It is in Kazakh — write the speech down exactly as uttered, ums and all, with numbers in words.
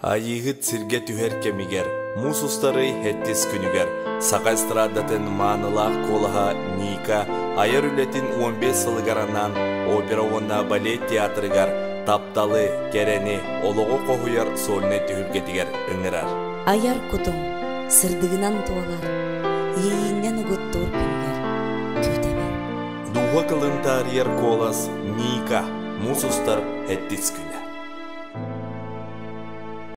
Айыгыт сирге түхер кемигер, мусустары хеттис күнігер, сақа эстрадатын маанылақ колаға Ника, айыр үлетін он бес сылыгаранан опера онна балет театрыгар, тапталы, керени, олығы қоғуяр соліне түхілгетігер үңірар. Аяр кудум, сырдығынан туалар, ейіннен ұғыттур күнгер, күйтеме. Дуға кылын тарияр колас Ника, мусустар хеттис күнігер.